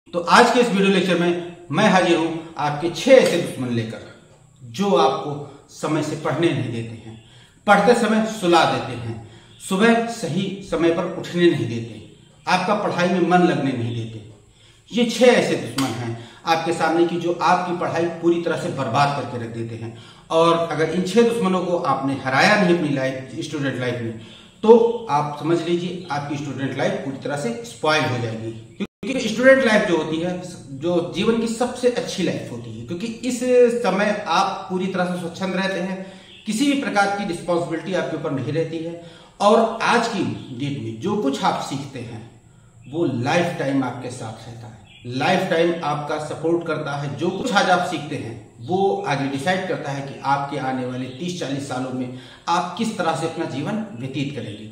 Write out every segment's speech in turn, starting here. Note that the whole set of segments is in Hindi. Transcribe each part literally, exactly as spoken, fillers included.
तो आज के इस वीडियो लेक्चर में मैं हाजिर हूं आपके छह ऐसे दुश्मन लेकर जो आपको समय से पढ़ने नहीं देते हैं, पढ़ते समय सुला देते हैं, सुबह सही समय पर उठने नहीं देते, आपका पढ़ाई में मन लगने नहीं देते। ये छह ऐसे दुश्मन हैं आपके सामने की जो आपकी पढ़ाई पूरी तरह से बर्बाद करके रख देते हैं। और अगर इन छह दुश्मनों को आपने हराया नहीं अपनी लाइफ स्टूडेंट लाइफ में, तो आप समझ लीजिए आपकी स्टूडेंट लाइफ पूरी तरह से स्पॉइल हो जाएगी। क्योंकि स्टूडेंट लाइफ जो होती है जो जीवन की सबसे अच्छी लाइफ होती है, क्योंकि इस समय आप पूरी तरह से स्वच्छंद रहते हैं, किसी भी प्रकार की रिस्पॉन्सिबिलिटी आपके ऊपर नहीं रहती है। और आज की डेट में जो कुछ आप सीखते हैं वो लाइफ टाइम आपके साथ रहता है, लाइफ टाइम आपका सपोर्ट करता है। जो कुछ आज आप सीखते हैं वो आगे डिसाइड करता है कि आपके आने वाले तीस चालीस सालों में आप किस तरह से अपना जीवन व्यतीत करेंगे।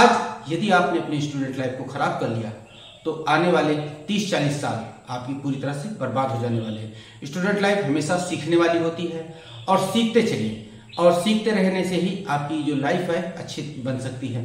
आज यदि आपने अपनी स्टूडेंट लाइफ को खराब कर लिया तो आने वाले तीस चालीस साल आपकी पूरी तरह से बर्बाद हो जाने वाले हैं। स्टूडेंट लाइफ हमेशा सीखने वाली होती है और सीखते चलिए, और सीखते रहने से ही आपकी जो लाइफ है अच्छी बन सकती है।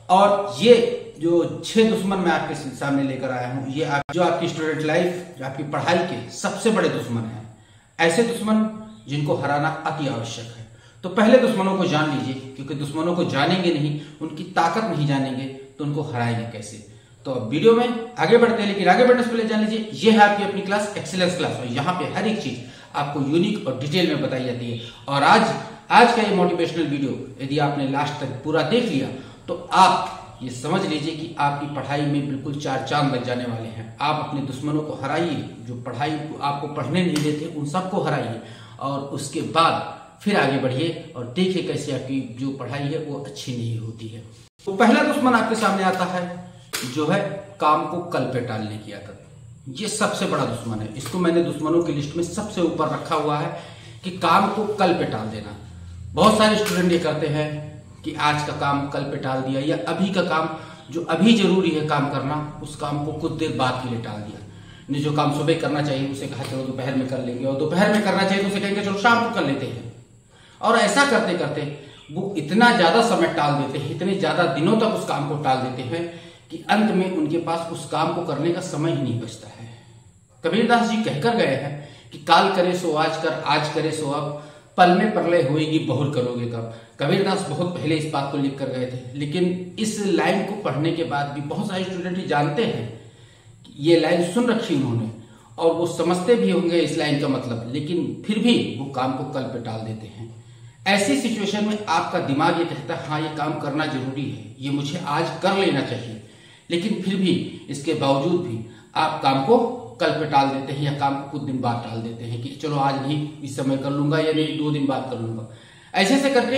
और ये जो छह दुश्मन मैं आपके सामने लेकर आया हूं, ये आप, जो आपकी स्टूडेंट लाइफ, जो आपकी पढ़ाई के सबसे बड़े दुश्मन हैं, ऐसे दुश्मन जिनको हराना अति आवश्यक है। तो पहले दुश्मनों को जान लीजिए, क्योंकि दुश्मनों को जानेंगे नहीं, उनकी ताकत नहीं जानेंगे तो उनको हराएंगे कैसे। तो अब वीडियो में आगे बढ़ते हैं, लेकिन आगे बढ़ने से पहले जान लीजिए ये है आपकी अपनी क्लास एक्सीलेंस क्लास, और यहाँ पे हर एक चीज आपको यूनिक और डिटेल में बताई जाती है। और आज आज का ये मोटिवेशनल वीडियो यदि आपने लास्ट तक पूरा देख लिया तो आप ये समझ लीजिए कि आपकी पढ़ाई में बिल्कुल चार चांद लग जाने वाले हैं। आप अपने दुश्मनों को हराइए, जो पढ़ाई आपको पढ़ने नहीं देते उन सबको हराइए, और उसके बाद फिर आगे बढ़िए और देखिए कैसे आपकी जो पढ़ाई है वो अच्छी नहीं होती है। तो पहला दुश्मन आपके सामने आता है जो है काम को कल पे टालने की आदत। ये सबसे बड़ा दुश्मन है, इसको मैंने दुश्मनों की लिस्ट में सबसे ऊपर रखा हुआ है कि काम को कल पे टाल देना। बहुत सारे स्टूडेंट ये करते हैं कि आज का काम कल पे टाल दिया, या अभी का काम जो अभी जरूरी है काम करना उस काम को कुछ देर बाद के लिए टाल दिया। नहीं, जो काम सुबह करना चाहिए उसे कहा चलो दोपहर में कर लेंगे, और दोपहर में करना चाहिए तो उसे कहेंगे चलो शाम को कर लेते हैं। और ऐसा करते करते वो इतना ज्यादा समय टाल देते हैं, इतने ज्यादा दिनों तक उस काम को टाल देते हैं कि अंत में उनके पास उस काम को करने का समय ही नहीं बचता है। कबीरदास जी कहकर गए हैं कि काल करे सो आज कर, आज करे सो अब, पल में प्रलय होएगी बहुर करोगे कब। कबीरदास बहुत पहले इस बात को लिख कर गए थे, लेकिन इस लाइन को पढ़ने के बाद भी बहुत सारे स्टूडेंट जानते हैं कि ये लाइन सुन रखी उन्होंने और वो समझते भी होंगे इस लाइन का मतलब, लेकिन फिर भी वो काम को कल पे टाल देते हैं। ऐसी सिचुएशन में आपका दिमाग ये कहता है हाँ ये काम करना जरूरी है, ये मुझे आज कर लेना चाहिए, लेकिन फिर भी इसके बावजूद भी आप काम को कल पे टाल देते हैं या काम को कुछ दिन बाद टाल देते हैं कि चलो आज नहीं, इस समय कर लूंगा, या नहीं दो दिन बाद कर लूंगा। ऐसे ऐसे करके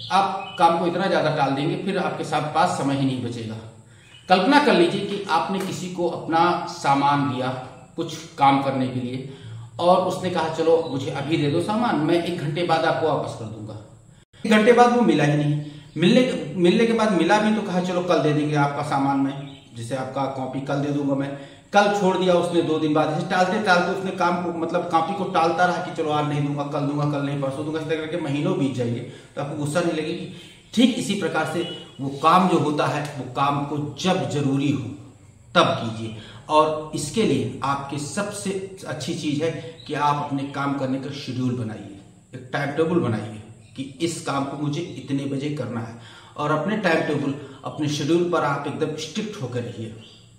आप काम को इतना ज्यादा टाल देंगे फिर आपके साथ पास समय ही नहीं बचेगा। कल्पना कर लीजिए कि आपने किसी को अपना सामान दिया कुछ काम करने के लिए, और उसने कहा चलो मुझे अभी दे दो सामान, मैं एक घंटे बाद आपको वापस कर दूंगा। एक घंटे बाद वो मिला ही नहीं, मिलने मिलने के बाद मिला भी तो कहा चलो कल दे देंगे आपका सामान, मैं जैसे आपका कॉपी कल दे दूंगा मैं, कल छोड़ दिया उसने दो दिन बाद। टालते टालते उसने काम को मतलब कॉपी को टालता रहा कि चलो आज नहीं दूंगा, कल दूंगा, कल नहीं परसों दूंगा, इस तरह करके महीनों बीत जाएंगे तो आपको गुस्सा नहीं लगेगी। ठीक इसी प्रकार से वो काम जो होता है वो काम को जब जरूरी हो तब कीजिए, और इसके लिए आपके सबसे अच्छी चीज है कि आप अपने काम करने का शेड्यूल बनाइए, एक टाइम टेबल बनाइए कि इस काम को मुझे इतने बजे करना है, और अपने टाइम टेबल अपने शेड्यूल पर आप एकदम स्ट्रिक्ट होकर रहिए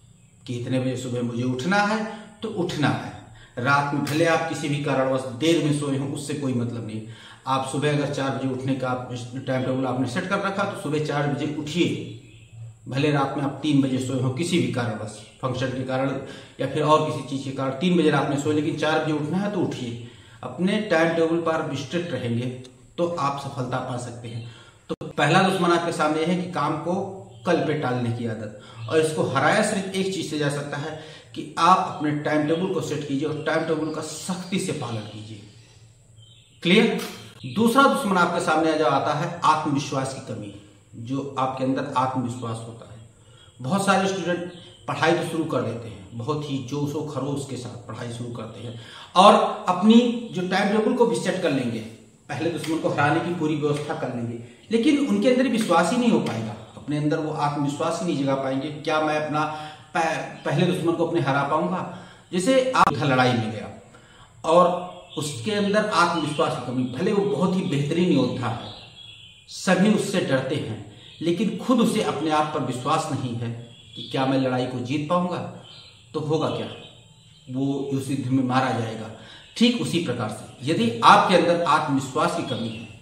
कि इतने बजे सुबह मुझे उठना है तो उठना है। रात में भले आप किसी भी कारणवश देर में सोए हों उससे कोई मतलब नहीं, आप सुबह अगर चार बजे उठने का टाइम टेबल आपने सेट कर रखा तो सुबह चार बजे उठिए। भले रात में आप तीन बजे सोए हो किसी भी कारणवश, फंक्शन के कारण या फिर और किसी चीज के कारण तीन बजे रात में सोए, लेकिन चार बजे उठना है तो उठिए। अपने टाइम टेबल पर आप स्ट्रिक्ट रहेंगे तो आप सफलता पा सकते हैं। तो पहला दुश्मन आपके सामने है कि काम को कल पे टालने की आदत, और इसको हराया सिर्फ एक चीज से जा सकता है कि आप अपने टाइम टेबल को सेट कीजिए और टाइम टेबल का सख्ती से पालन कीजिए। क्लियर। दूसरा दुश्मन आपके सामने जो आता है आत्मविश्वास की कमी, जो आपके अंदर आत्मविश्वास होता है। बहुत सारे स्टूडेंट पढ़ाई तो शुरू कर देते हैं, बहुत ही जोशो खरोश के साथ पढ़ाई शुरू करते हैं और अपनी जो टाइम टेबल को भी सेट कर लेंगे, पहले दुश्मन को हराने की पूरी व्यवस्था कर लेंगे, लेकिन उनके अंदर विश्वास ही नहीं हो पाएगा, अपने अंदर वो आत्मविश्वास ही नहीं जगा पाएंगे। क्या मैं अपना पहले दुश्मन को अपने हरा पाऊंगा? जैसे आप लड़ाई में गया और उसके अंदर आत्मविश्वास की कमी, भले वो बहुत ही बेहतरीन योद्धा है, सभी उससे डरते हैं, लेकिन खुद उसे अपने आप पर विश्वास नहीं है कि क्या मैं लड़ाई को जीत पाऊंगा, तो होगा क्या, वो उस युद्ध में मारा जाएगा। ठीक उसी प्रकार से यदि आपके अंदर आत्मविश्वास की कमी है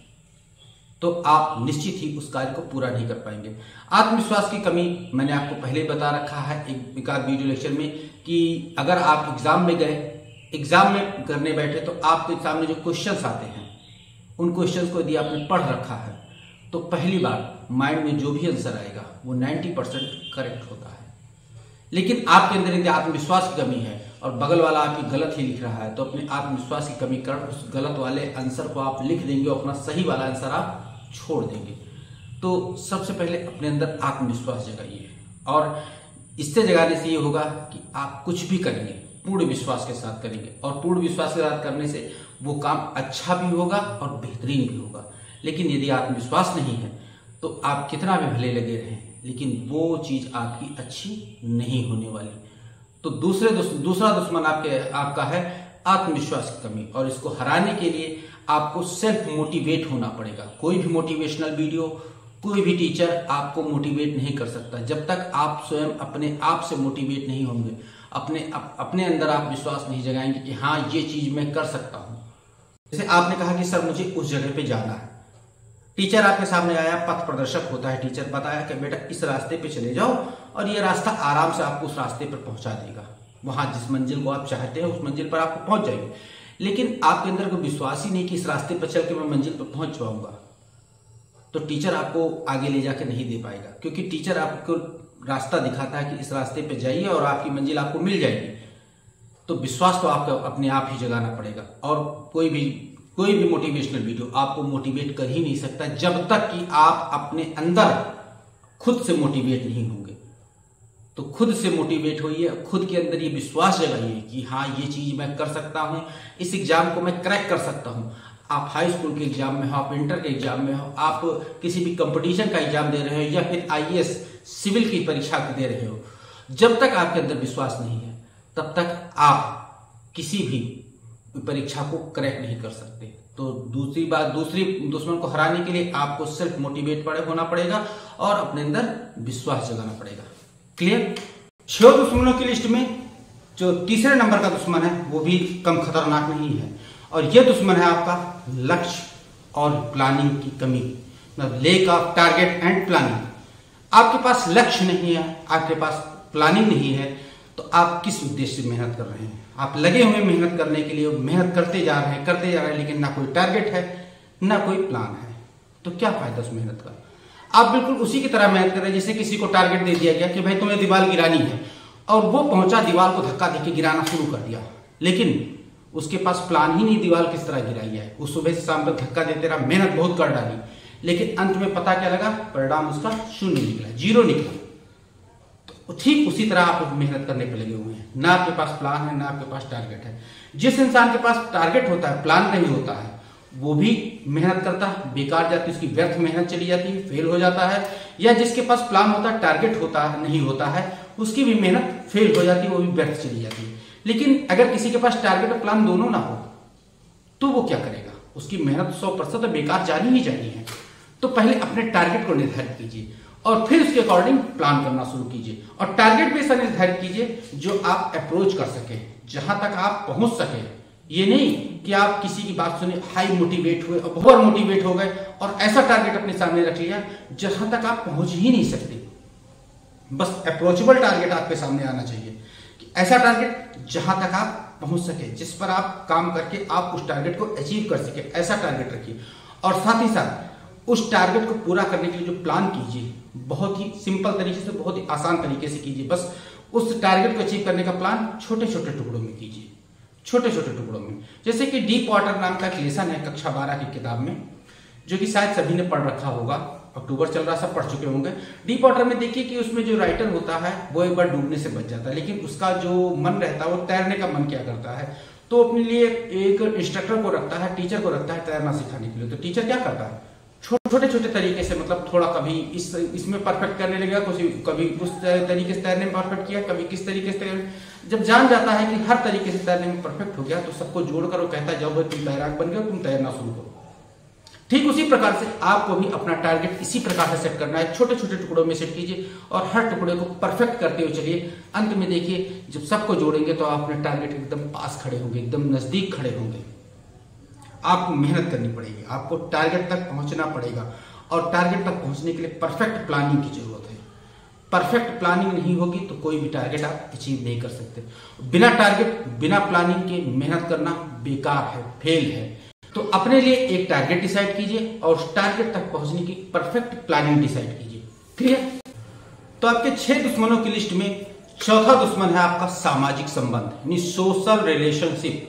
तो आप निश्चित ही उस कार्य को पूरा नहीं कर पाएंगे। आत्मविश्वास की कमी मैंने आपको पहले बता रखा है एक एकाध वीडियो लेक्चर में कि अगर आप एग्जाम में गए, एग्जाम में करने बैठे तो आपके सामने जो क्वेश्चंस आते हैं उन क्वेश्चंस को यदि आपने पढ़ रखा है तो पहली बार माइंड में जो भी आंसर आएगा वो नब्बे परसेंट करेक्ट होता है। लेकिन आपके अंदर यदि आत्मविश्वास की कमी है और बगल वाला आपकी गलत ही लिख रहा है तो अपने आत्मविश्वास की कमी कर उस गलत वाले आंसर को आप लिख देंगे और अपना सही वाला आंसर आप छोड़ देंगे। तो सबसे पहले अपने अंदर आत्मविश्वास जगाइए और इससे जगाने से ये होगा कि आप कुछ भी करेंगे पूर्ण विश्वास के साथ करेंगे और पूर्ण विश्वास के साथ करने से वो काम अच्छा भी होगा और बेहतरीन भी होगा। लेकिन यदि आत्मविश्वास नहीं है तो आप कितना भी भले लगे रहें लेकिन वो चीज आपकी अच्छी नहीं होने वाली। तो दूसरे दुस, दूसरा दुश्मन आपके आपका है आत्मविश्वास की कमी, और इसको हराने के लिए आपको सेल्फ मोटिवेट होना पड़ेगा। कोई भी मोटिवेशनल वीडियो, कोई भी टीचर आपको मोटिवेट नहीं कर सकता जब तक आप स्वयं अपने आप से मोटिवेट नहीं होंगे, अपने अप, अपने अंदर आप विश्वास नहीं जगाएंगे कि हाँ ये चीज मैं कर सकता हूं। जैसे आपने कहा कि सर मुझे उस जगह पे जाना है, टीचर आपके सामने आया, पथ प्रदर्शक होता है, टीचर बताया कि बेटा इस रास्ते पे चले जाओ और ये रास्ता आराम से आपको उस रास्ते पर पहुंचा देगा, वहां जिस मंजिल को आप चाहते हैं उस मंजिल पर आपको पहुंच जाएंगे। लेकिन आपके अंदर कोई विश्वास ही नहीं कि इस रास्ते पर चल के मैं मंजिल पर पहुंच जाऊंगा, तो टीचर आपको आगे ले जाके नहीं दे पाएगा, क्योंकि टीचर आपको रास्ता दिखाता है कि इस रास्ते पे जाइए और आपकी मंजिल आपको मिल जाएगी। तो विश्वास तो आपको अपने आप ही जगाना पड़ेगा। और कोई भी कोई भी मोटिवेशनल वीडियो आपको मोटिवेट कर ही नहीं सकता जब तक कि आप अपने अंदर खुद से मोटिवेट नहीं होंगे। तो खुद से मोटिवेट होइए, खुद के अंदर ये विश्वास जगाइए कि हाँ ये चीज मैं कर सकता हूं, इस एग्जाम को मैं क्रैक कर सकता हूं। आप हाई स्कूल के एग्जाम में हो, आप इंटर के एग्जाम में हो, आप किसी भी कंपटीशन का एग्जाम दे रहे हो या फिर आई ए एस सिविल की परीक्षा दे रहे हो, जब तक आपके अंदर विश्वास नहीं है तब तक आप किसी भी परीक्षा को क्रैक नहीं कर सकते। तो दूसरी बात, दूसरी दुश्मन को हराने के लिए आपको सिर्फ मोटिवेट पड़े होना पड़ेगा और अपने अंदर विश्वास जगाना पड़ेगा। क्लियर? छह दुश्मनों की लिस्ट में जो तीसरे नंबर का दुश्मन है वो भी कम खतरनाक नहीं है, और यह दुश्मन है आपका लक्ष्य और प्लानिंग की कमी, मतलब lack of target and planning. आपके पास लक्ष्य नहीं है, आपके पास प्लानिंग नहीं है, तो आप किस उद्देश्य से मेहनत कर रहे हैं? आप लगे हुए मेहनत करने के लिए, मेहनत करते जा रहे हैं करते जा रहे हैं लेकिन ना कोई टारगेट है ना कोई प्लान है, तो क्या फायदा उस मेहनत का? आप बिल्कुल उसी की तरह मेहनत कर रहे हैं जैसे किसी को टारगेट दे दिया गया कि भाई तुम्हें दीवार गिरानी है, और वो पहुंचा दीवार को धक्का देके गिराना शुरू कर दिया, लेकिन उसके पास प्लान ही नहीं दीवार किस तरह गिराई है। वो सुबह से शाम तक धक्का देते रहा, मेहनत बहुत कर डाली, लेकिन अंत में पता क्या लगा? परिणाम उसका शून्य निकला, जीरो निकला। तो ठीक उसी तरह आप मेहनत करने पर लगे हुए हैं, ना आपके पास प्लान है ना आपके पास टारगेट है। जिस इंसान के पास टारगेट होता है, प्लान नहीं होता है, वो भी मेहनत करता है, बेकार जाती है, उसकी व्यर्थ मेहनत चली जाती है, फेल हो जाता है। या जिसके पास प्लान होता है, टारगेट होता है नहीं होता है, उसकी भी मेहनत फेल हो जाती है, वो भी व्यर्थ चली जाती है। लेकिन अगर किसी के पास टारगेट और प्लान दोनों ना हो तो वो क्या करेगा? उसकी मेहनत सौ प्रतिशत बेकार जानी ही जानी है। तो पहले अपने टारगेट को निर्धारित कीजिए और फिर उसके अकॉर्डिंग प्लान करना शुरू कीजिए, और टारगेट भी ऐसा निर्धारित कीजिए जो आप अप्रोच कर सके, जहां तक आप पहुंच सके। ये नहीं कि आप किसी की बात सुने, हाई मोटिवेट हुए और बहुत मोटिवेट हो गए और ऐसा टारगेट अपने सामने रख लिया जहां तक आप पहुंच ही नहीं सकते। बस अप्रोचेबल टारगेट आपके सामने आना चाहिए, कि ऐसा टारगेट जहां तक आप पहुंच सके, जिस पर आप काम करके आप उस टारगेट को अचीव कर सके, ऐसा टारगेट रखिए। और साथ ही साथ उस टारगेट को पूरा करने के लिए जो प्लान कीजिए, बहुत ही सिंपल तरीके से, बहुत ही आसान तरीके से कीजिए। बस उस टारगेट को अचीव करने का प्लान छोटे छोटे टुकड़ों में कीजिए, छोटे छोटे टुकड़ों में। जैसे कि डीप वाटर नाम का एक लेसन है कक्षा बारह की किताब में, जो कि शायद सभी ने पढ़ रखा होगा, अक्टूबर चल रहा, सब पढ़ चुके होंगे। डीप वाटर में देखिए कि उसमें जो राइटर होता है वो एक बार डूबने से बच जाता है, लेकिन उसका जो मन रहता है वो तैरने का मन क्या करता है, तो अपने लिए एक इंस्ट्रक्टर को रखता है, टीचर को रखता है तैरना सिखाने के लिए। तो टीचर क्या करता है? छोटे छोटे तरीके से, मतलब थोड़ा कभी इस इसमें परफेक्ट करने लगेगा, कुछ कभी उस तरीके से तैरने में परफेक्ट किया, कभी किस तरीके से तैरने। जब जान जाता है कि हर तरीके से तैरने में परफेक्ट हो गया तो सबको जोड़कर वो कहता है जाओ तुम तैराक बन गए, तुम तैरना शुरू करो। ठीक उसी प्रकार से आपको भी अपना टारगेट इसी प्रकार से सेट करना है, छोटे छोटे टुकड़ों में सेट कीजिए और हर टुकड़े को परफेक्ट करते हुए चलिए। अंत में देखिए जब सबको जोड़ेंगे तो आप अपने टारगेट एकदम पास खड़े होंगे, एकदम नजदीक खड़े होंगे। आपको मेहनत करनी पड़ेगी, आपको टारगेट तक पहुंचना पड़ेगा और टारगेट तक पहुंचने के लिए परफेक्ट प्लानिंग की जरूरत है। परफेक्ट प्लानिंग नहीं होगी तो कोई भी टारगेट आप अचीव नहीं कर सकते। बिना टारगेट, बिना प्लानिंग के मेहनत करना बेकार है, फेल है। तो अपने लिए एक टारगेट डिसाइड कीजिए और उस टारगेट तक पहुंचने की परफेक्ट प्लानिंग डिसाइड कीजिए। क्लियर? तो आपके छह दुश्मनों की लिस्ट में चौथा दुश्मन है आपका सामाजिक संबंध, यानी सोशल रिलेशनशिप।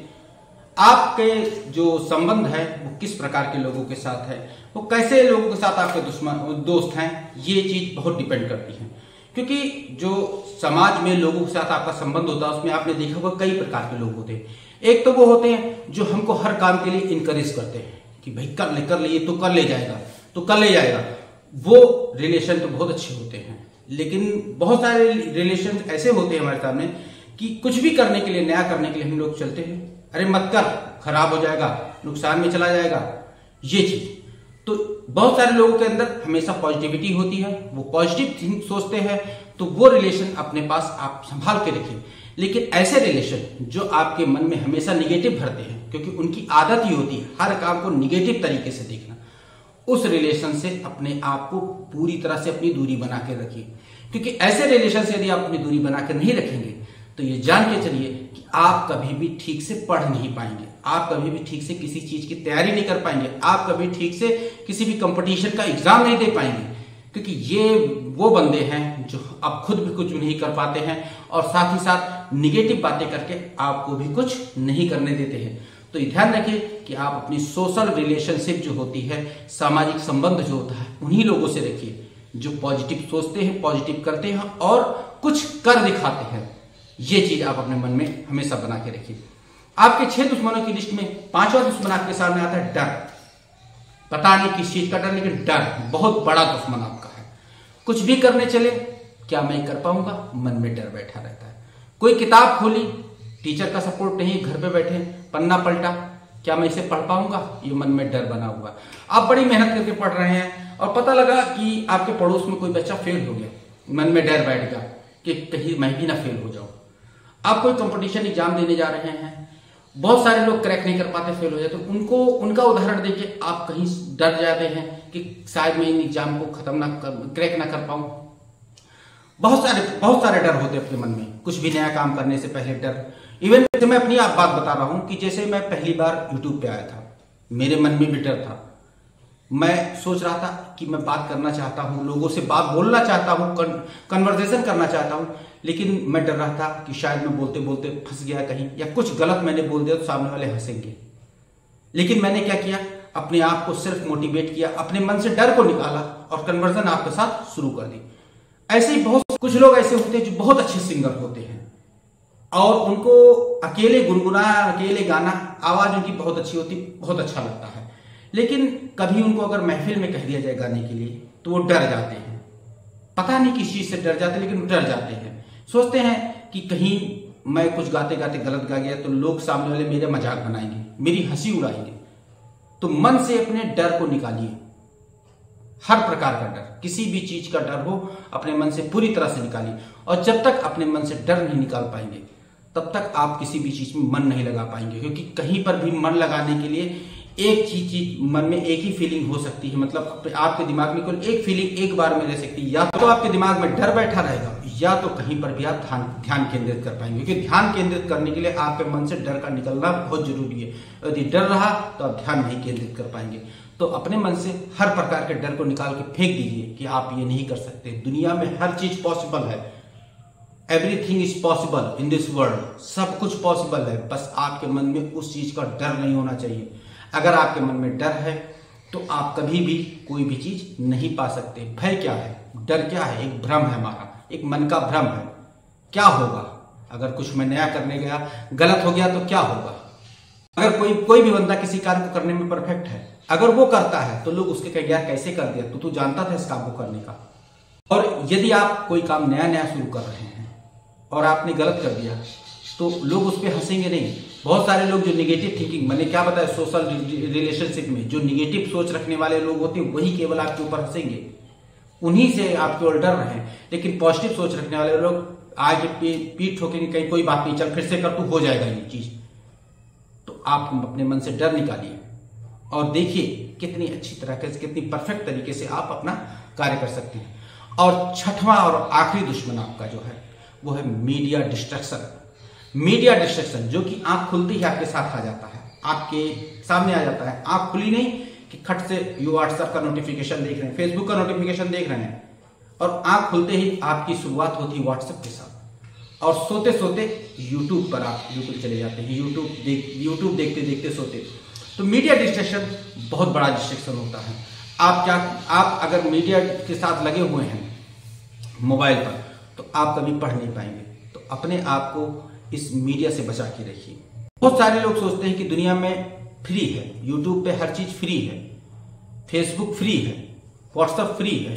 आपके जो संबंध है वो किस प्रकार के लोगों के साथ है, वो कैसे लोगों के साथ आपके दुश्मन दोस्त हैं, ये चीज बहुत डिपेंड करती है। क्योंकि जो समाज में लोगों के साथ आपका संबंध होता है उसमें आपने देखा होगा कई प्रकार के लोग होते हैं। एक तो वो होते हैं जो हमको हर काम के लिए इनकरेज करते हैं कि भाई कर ले कर ले, ये तो कर ले जाएगा तो कर ले जाएगा। वो रिलेशन तो बहुत अच्छे होते हैं, लेकिन बहुत सारे रिलेशन ऐसे होते हैं हमारे सामने कि कुछ भी करने के लिए, नया करने के लिए हम लोग चलते हैं, अरे मत कर, खराब हो जाएगा, नुकसान में चला जाएगा, ये चीज। तो बहुत सारे लोगों के अंदर हमेशा पॉजिटिविटी होती है, वो पॉजिटिव थिंक सोचते हैं, तो वो रिलेशन अपने पास आप संभाल के रखिए। लेकिन ऐसे रिलेशन जो आपके मन में हमेशा निगेटिव भरते हैं, क्योंकि उनकी आदत ही होती है हर काम को निगेटिव तरीके से देखना, उस रिलेशन से अपने आप को पूरी तरह से अपनी दूरी बना के रखिए। क्योंकि ऐसे रिलेशन से यदि आप अपनी दूरी बना के नहीं रखेंगे तो ये जान के चलिए कि आप कभी भी ठीक से पढ़ नहीं पाएंगे, आप कभी भी ठीक से किसी चीज की तैयारी नहीं कर पाएंगे, आप कभी ठीक से किसी भी कंपटीशन का एग्जाम नहीं दे पाएंगे। क्योंकि ये वो बंदे हैं जो आप खुद भी कुछ नहीं कर पाते हैं और साथ ही साथ निगेटिव बातें करके आपको भी कुछ नहीं करने देते हैं। तो ये ध्यान रखिए कि आप अपनी सोशल रिलेशनशिप जो होती है, सामाजिक संबंध जो होता है, उन्हीं लोगों से रखिए जो पॉजिटिव सोचते हैं, पॉजिटिव करते हैं और कुछ कर दिखाते हैं। ये चीज आप अपने मन में हमेशा बना के रखिए। आपके छह दुश्मनों की लिस्ट में पांचवा दुश्मन आपके सामने आता है डर। पता नहीं किस चीज का डर, लेकिन डर बहुत बड़ा दुश्मन आपका है। कुछ भी करने चले, क्या मैं कर पाऊंगा, मन में डर बैठा रहता है। कोई किताब खोली, टीचर का सपोर्ट नहीं, घर पे बैठे पन्ना पलटा, क्या मैं इसे पढ़ पाऊंगा, ये मन में डर बना हुआ। आप बड़ी मेहनत करके पढ़ रहे हैं और पता लगा कि आपके पड़ोस में कोई बच्चा फेल हो गया, मन में डर बैठ गया कि कहीं मैं भी ना फेल हो जाऊं। आप कोई कंपटीशन एग्जाम देने जा रहे हैं, बहुत सारे लोग क्रैक नहीं कर पाते, फेल हो जाते, तो उनको उनका उदाहरण देके आप कहीं डर जाते हैं कि शायद मैं इन एग्जाम को खत्म ना कर, क्रैक ना कर पाऊं। बहुत सारे बहुत सारे डर होते हैं अपने मन में, कुछ भी नया काम करने से पहले डर। इवन मैं अपनी आप बात बता रहा हूं कि जैसे मैं पहली बार यूट्यूब पे आया था, मेरे मन में भी डर था। मैं सोच रहा था कि मैं बात करना चाहता हूं, लोगों से बात बोलना चाहता हूं, कन्वर्सेशन करना चाहता हूं, लेकिन मैं डर रहा था कि शायद मैं बोलते बोलते फंस गया कहीं, या कुछ गलत मैंने बोल दिया तो सामने वाले हंसेंगे। लेकिन मैंने क्या किया, अपने आप को सिर्फ मोटिवेट किया, अपने मन से डर को निकाला और कन्वर्जन आपके साथ शुरू कर दी। ऐसे ही बहुत कुछ लोग ऐसे होते हैं जो बहुत अच्छे सिंगर होते हैं और उनको अकेले गुनगुनाना, अकेले गाना, आवाज उनकी बहुत अच्छी होती, बहुत अच्छा लगता है। लेकिन कभी उनको अगर महफिल में कह दिया जाए गाने के लिए तो वो डर जाते हैं, पता नहीं किस चीज से डर जाते हैं, लेकिन डर जाते हैं। सोचते हैं कि कहीं मैं कुछ गाते गाते गलत गा गया तो लोग सामने वाले मेरे मजाक बनाएंगे, मेरी हंसी उड़ाएंगे। तो मन से अपने डर को निकालिए, हर प्रकार का डर, किसी भी चीज का डर हो अपने मन से पूरी तरह से निकालिए। और जब तक अपने मन से डर नहीं निकाल पाएंगे तब तक आप किसी भी चीज में मन नहीं लगा पाएंगे। क्योंकि कहीं पर भी मन लगाने के लिए एक चीज चीज मन में एक ही फीलिंग हो सकती है, मतलब आपके दिमाग में केवल एक फीलिंग एक बार में रह सकती है। या तो आपके दिमाग में डर बैठा रहेगा या तो कहीं पर भी आप ध्यान ध्यान केंद्रित कर पाएंगे। क्योंकि ध्यान केंद्रित करने के लिए आपके मन से डर का निकलना बहुत जरूरी है। यदि डर रहा तो आप ध्यान नहीं केंद्रित कर पाएंगे। तो अपने मन से हर प्रकार के डर को निकाल के फेंक दीजिए कि आप ये नहीं कर सकते। दुनिया में हर चीज पॉसिबल है, everything is possible in this world, सब कुछ पॉसिबल है। बस आपके मन में उस चीज का डर नहीं होना चाहिए। अगर आपके मन में डर है तो आप कभी भी कोई भी चीज नहीं पा सकते। भय क्या है, डर क्या है, एक भ्रम है हमारा, एक मन का भ्रम है। क्या होगा अगर कुछ मैं नया करने गया, गलत हो गया तो क्या होगा। अगर कोई कोई भी बंदा किसी कार्य को करने में परफेक्ट है अगर वो करता है तो लोग उसके कहेंगे यार कैसे कर दिया, तो तू जानता था इस काम को करने का। और यदि आप कोई काम नया नया शुरू कर रहे हैं और आपने गलत कर दिया तो लोग उस पर हंसेंगे नहीं। बहुत सारे लोग जो निगेटिव थिंकिंग, मैंने क्या बताया, सोशल रिलेशनशिप में जो निगेटिव सोच रखने वाले लोग होते हैं वही केवल आपके ऊपर हंसेंगे, उन्हीं से आप केवल डर रहे हैं। लेकिन पॉजिटिव सोच रखने वाले लोग आगे पीठ ठोकेंगे, कहीं कोई बात नहीं, चल फिर से कर, तू हो जाएगा ये चीज। तो आप अपने मन से डर निकालिए और देखिए कितनी अच्छी तरह से, कितनी परफेक्ट तरीके से आप अपना कार्य कर सकते हैं। और छठवां और आखिरी दुश्मन आपका जो है वो है मीडिया डिस्ट्रैक्शन। मीडिया डिस्ट्रैक्शन जो कि आंख खुलती ही आपके साथ आ जाता है, आपके सामने आ जाता है। आंख खुली नहीं कि खट से यू व्हाट्सएप का नोटिफिकेशन देख रहे हैं, फेसबुक का नोटिफिकेशन देख रहे हैं, और आंख खुलते ही आपकी शुरुआत होती है व्हाट्सएप के साथ, और सोते सोते यूट्यूब पर आप यूट्यूब चले जाते हैं, यूट्यूब देख यूट्यूब देखते देखते सोते। तो मीडिया डिस्ट्रैक्शन बहुत बड़ा डिस्ट्रैक्शन होता है। आप क्या आप अगर मीडिया के साथ लगे हुए हैं मोबाइल पर तो आप कभी पढ़ नहीं पाएंगे। तो अपने आप को इस मीडिया से बचा के रखिए। बहुत सारे लोग सोचते हैं कि दुनिया में फ्री है, यूट्यूब पे हर चीज फ्री है, फेसबुक फ्री है, व्हाट्सएप फ्री है।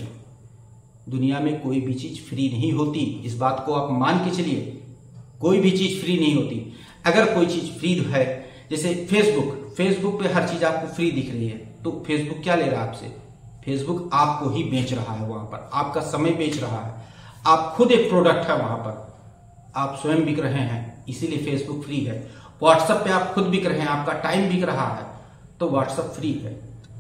दुनिया में कोई भी चीज फ्री नहीं होती, इस बात को आप मान के चलिए। कोई भी चीज फ्री नहीं होती। अगर कोई चीज फ्री है, जैसे फेसबुक फेसबुक पे हर चीज आपको फ्री दिख रही है, तो फेसबुक क्या ले रहा है आपसे? फेसबुक आपको ही बेच रहा है, वहां पर आपका समय बेच रहा है। आप खुद एक प्रोडक्ट है वहां पर, आप स्वयं बिक रहे हैं, इसीलिए फेसबुक फ्री है। व्हाट्सएप पे आप खुद बिक रहे हैं, आपका टाइम बिक रहा है, तो व्हाट्सएप फ्री है।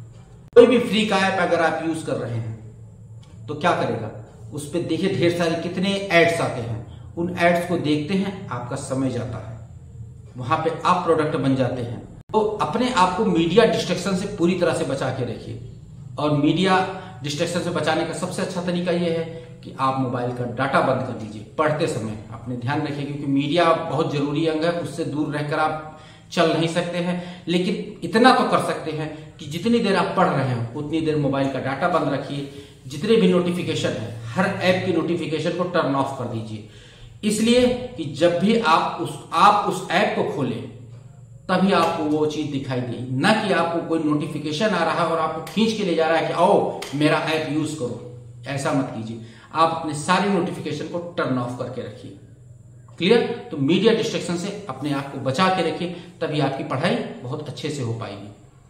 कोई भी फ्री का ऐप अगर आप यूज कर रहे हैं तो क्या करेगा, उस पर देखिए ढेर सारे कितने एड्स आते हैं, उन एड्स को देखते हैं, आपका समय जाता है, वहां पे आप प्रोडक्ट बन जाते हैं। तो अपने आप को मीडिया डिस्ट्रैक्शन से पूरी तरह से बचा के रखिए। और मीडिया डिस्ट्रैक्शन से बचाने का सबसे अच्छा तरीका यह है कि आप मोबाइल का डाटा बंद कर दीजिए पढ़ते समय। अपने ध्यान रखिए, क्योंकि मीडिया बहुत जरूरी अंग है, उससे दूर रहकर आप चल नहीं सकते हैं। लेकिन इतना तो कर सकते हैं कि जितनी देर आप पढ़ रहे हैं उतनी देर मोबाइल का डाटा बंद रखिए। जितने भी नोटिफिकेशन है, हर ऐप की नोटिफिकेशन को टर्न ऑफ कर दीजिए, इसलिए कि जब भी आप उस आप उस ऐप को खोलें तभी आपको वो चीज दिखाई दे, न कि आपको कोई नोटिफिकेशन आ रहा है और आपको खींच के ले जा रहा है कि आओ मेरा ऐप यूज करो। ऐसा मत कीजिए, आप अपने सारी नोटिफिकेशन को टर्न ऑफ करके रखिए। क्लियर? तो मीडिया डिस्ट्रैक्शन से अपने आप को बचा के रखिए, तभी आपकी पढ़ाई बहुत अच्छे से हो पाएगी।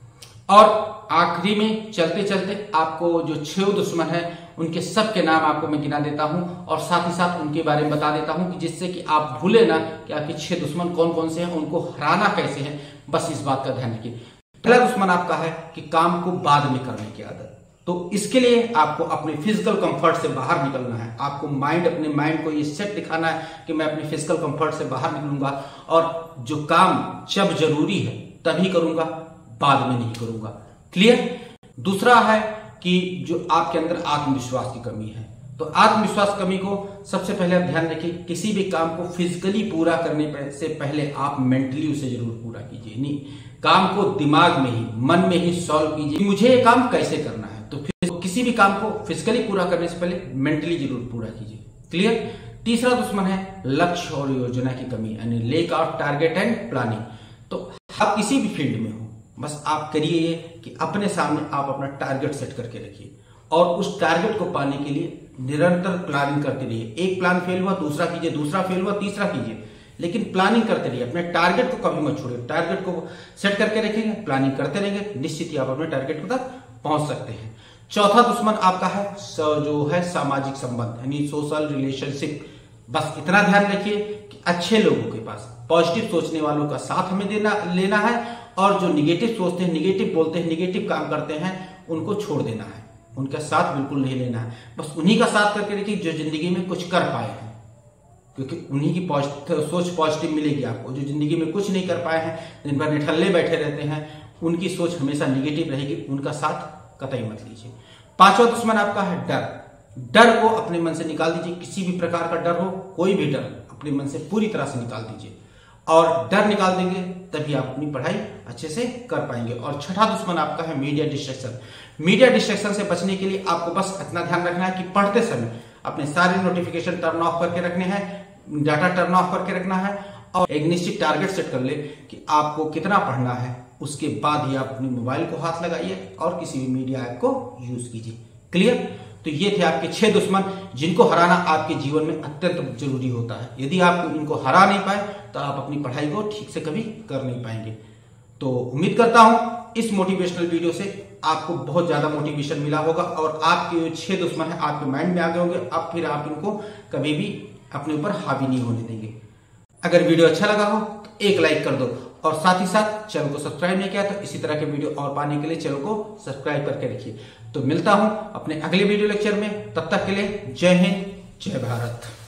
और आखिरी में चलते चलते आपको जो छह दुश्मन है उनके सब के नाम आपको मैं गिना देता हूं, और साथ ही साथ उनके बारे में बता देता हूं कि जिससे कि आप भूले ना कि आपके छह दुश्मन कौन कौन से हैं, उनको हराना कैसे है। बस इस बात का ध्यान रखिए। पहला दुश्मन आपका है कि काम को बाद में करने की आदत। तो इसके लिए आपको अपने फिजिकल कंफर्ट से बाहर निकलना है। आपको माइंड अपने माइंड को ये सेट दिखाना है कि मैं अपने फिजिकल कंफर्ट से बाहर निकलूंगा और जो काम जब जरूरी है तभी करूंगा, बाद में नहीं करूंगा। क्लियर? दूसरा है कि जो आपके अंदर आत्मविश्वास की कमी है। तो आत्मविश्वास कमी को सबसे पहले आप ध्यान रखिए, किसी भी काम को फिजिकली पूरा करने से पहले आप मेंटली उसे जरूर पूरा कीजिए। नहीं, काम को दिमाग में ही, मन में ही सॉल्व कीजिए, मुझे ये काम कैसे करना है। तो फिर किसी भी काम को फिजिकली पूरा करने से पहले मेंटली जरूर पूरा कीजिए। क्लियर? तीसरा दुश्मन है लक्ष्य और योजना की कमी, यानी lack of target and planning. तो आप किसी भी फील्ड में हो, बस आप करिए ये कि अपने सामने आप अपना टारगेट सेट करके रखिए और उस टारगेट को पाने के लिए निरंतर प्लानिंग करते रहिए। एक प्लान फेल हुआ, दूसरा कीजिए, दूसरा फेल हुआ, तीसरा कीजिए, लेकिन प्लानिंग करते रहिए। अपने टारगेट को कभी मत छोड़िए। टारगेट को सेट करके रखेंगे, प्लानिंग करते रहेंगे, निश्चित ही आप अपने टारगेट तक पहुंच सकते हैं। चौथा दुश्मन आपका है जो है सामाजिक संबंध, यानी सोशल रिलेशनशिप। बस इतना ध्यान रखिए कि अच्छे लोगों के पास, पॉजिटिव सोचने वालों का साथ हमें देना लेना है, और जो निगेटिव सोचते हैं, निगेटिव बोलते हैं, निगेटिव काम करते हैं, उनको छोड़ देना है, उनका साथ बिल्कुल नहीं लेना है। बस उन्हीं का साथ करके रखिए जो जिंदगी में कुछ कर पाए हैं, क्योंकि उन्हीं की सोच पॉजिटिव मिलेगी आपको। जो जिंदगी में कुछ नहीं कर पाए हैं, दिन भर निठल्ले बैठे रहते हैं, उनकी सोच हमेशा निगेटिव रहेगी, उनका साथ कतई मत लीजिए। पांचवा दुश्मन आपका है डर। डर को अपने मन से निकाल दीजिए। किसी भी प्रकार का डर हो, कोई भी डर अपने मन से पूरी तरह से निकाल दीजिए, और डर निकाल देंगे तभी आप अपनी पढ़ाई अच्छे से कर पाएंगे। और छठा दुश्मन आपका है मीडिया डिस्ट्रैक्शन। मीडिया डिस्ट्रैक्शन से बचने के लिए आपको बस इतना ध्यान रखना है कि पढ़ते समय अपने सारे नोटिफिकेशन टर्न ऑफ करके रखने हैं, डाटा टर्न ऑफ करके रखना है, और एक निश्चित टारगेट सेट कर ले कि आपको कितना पढ़ना है। उसके बाद ही आप अपने मोबाइल को हाथ लगाइए और किसी भी मीडिया ऐप को यूज कीजिए। क्लियर? तो ये थे आपके छह दुश्मन जिनको हराना आपके जीवन में अत्यंत जरूरी होता है। यदि आप इनको हरा नहीं पाए तो आप अपनी पढ़ाई को ठीक से कभी कर नहीं पाएंगे। तो उम्मीद करता हूं इस मोटिवेशनल वीडियो से आपको बहुत ज्यादा मोटिवेशन मिला होगा और आपके जो छह दुश्मन है आपके माइंड में आ गए होंगे। अब फिर आप इनको कभी भी अपने ऊपर हावी नहीं होने देंगे। अगर वीडियो अच्छा लगा हो तो एक लाइक कर दो और साथ ही साथ चैनल को सब्सक्राइब नहीं किया तो इसी तरह के वीडियो और पाने के लिए चैनल को सब्सक्राइब करके रखिए। तो मिलता हूं अपने अगले वीडियो लेक्चर में, तब तक के लिए जय हिंद, जय भारत।